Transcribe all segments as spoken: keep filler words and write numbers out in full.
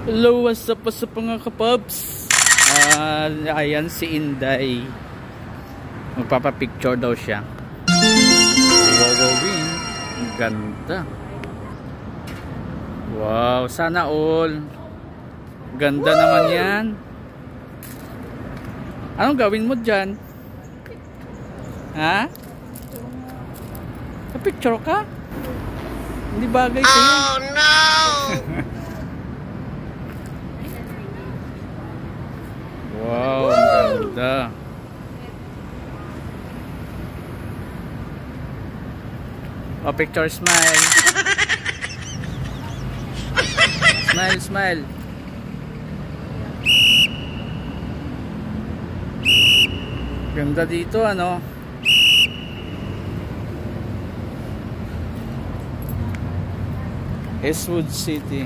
Hello, what's up, what's up mga kapabs? Uh, ayan si Inday. Magpapapicture daw siya. Wow, wow, win. Ang ganda. Wow, sana all. Ganda naman yan. Anong gawin mo dyan? Ha? Picture ka? Hindi bagay sa'yo. Oh no! Wow, ang ganda. Oh, picture, smile. Smile, smile. Ganda dito, ano? Eastwood City.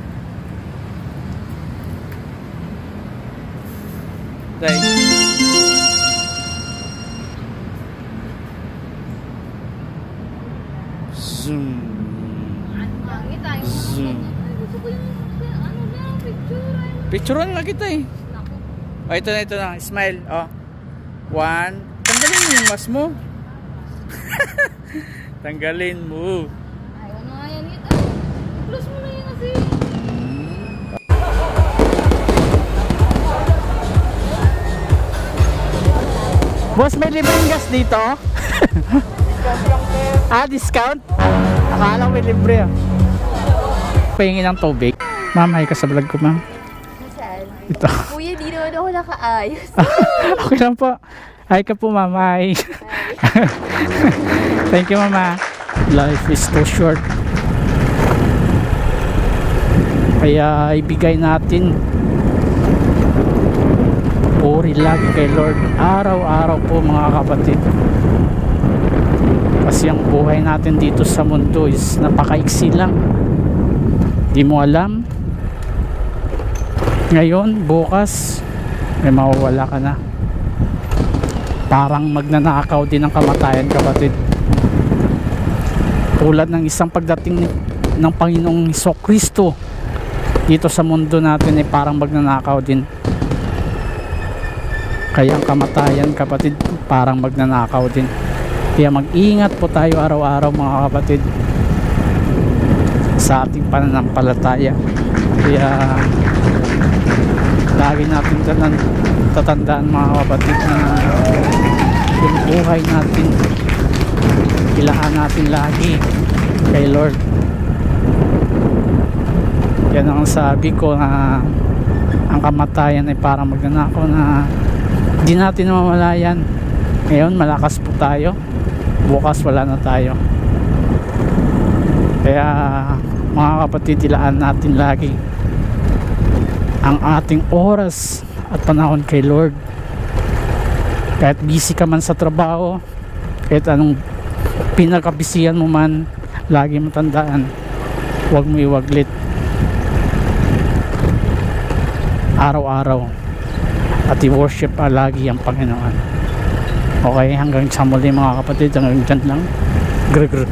Right. Zoom. Zoom. Picturean nga kita eh. Oh, ito na, ito na. Smile. Oh. One. Tanggalin mo yung mask mo. Tanggalin mo. Ayaw na nga yan. Close mo na yan kasi. Boss, may libreng gas dito? Ah, discount? Akala may libre ah. Pahingin ng tubig. Ma'am, hi ka sa vlog ko, ma'am. Saan? Ito. Kuya, di naman ako nakaayos. Okay lang po. Hi ka po, ma'am. Hi. Thank you, mama. Life is too short. Kaya ibigay natin puri lagi kay Lord araw-araw po mga kapatid, kasi ang buhay natin dito sa mundo is napakaiksi lang. Di mo alam, ngayon, bukas may mawawala ka na. Parang magnanakaw din ang kamatayan, kapatid. Tulad ng isang pagdating ng Panginoong Hesukristo dito sa mundo natin ay parang magnanakaw din. Kaya ang kamatayan, kapatid, parang magnanakaw din. Kaya mag-ingat po tayo araw-araw mga kapatid sa ating pananampalataya. Kaya lagi natin tatandaan mga kapatid na yung buhay natin, ilaan natin lagi kay Lord. Yan ang sabi ko, na ang kamatayan ay parang magnanakaw na di natin namamalayan. Ngayon malakas po tayo, bukas wala na tayo. Kaya mga kapatid, ilaan natin lagi ang ating oras at panahon kay Lord. Kahit busy ka man sa trabaho, kahit anong pinakabisihan mo man, lagi mo tandaan, huwag mo iwaglit araw-araw at i-worship lagi ang Panginoon. Okay, hanggang sa muli mga kapatid, hanggang dyan lang. Grr grr.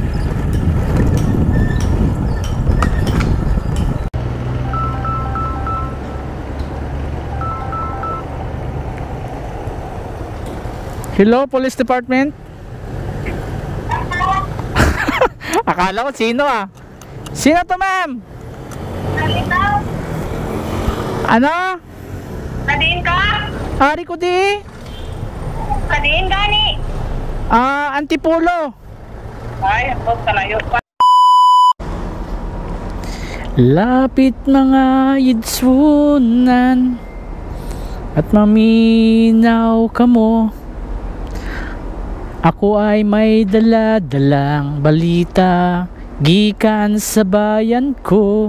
Hello, Police Department. Akala ko sino ah. Sino to, ma'am? Ano? Kadiin ka? Hari ko di. Kadiin gani? Ah, Antipulo. Ay, ako kalayo pa. Lapit mga yidsunan at maminaw ka mo. Ako ay may dala-dalang balita gikan sa bayan ko.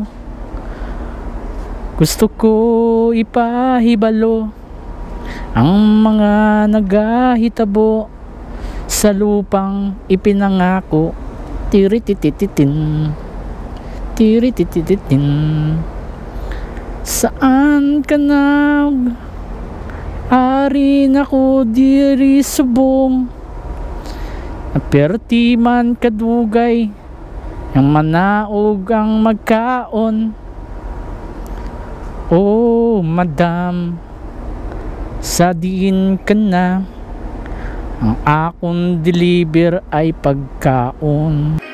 Gusto ko ipahibalo ang mga nagahitabo sa lupang ipinangako. Tirititititin, tirititititin. Saan ka nag ari nako diri subong, aperti man kadugay ang manaog ang magkaon. Oh, madam, sa diin ka na. Ang akong deliver ay pagkaon.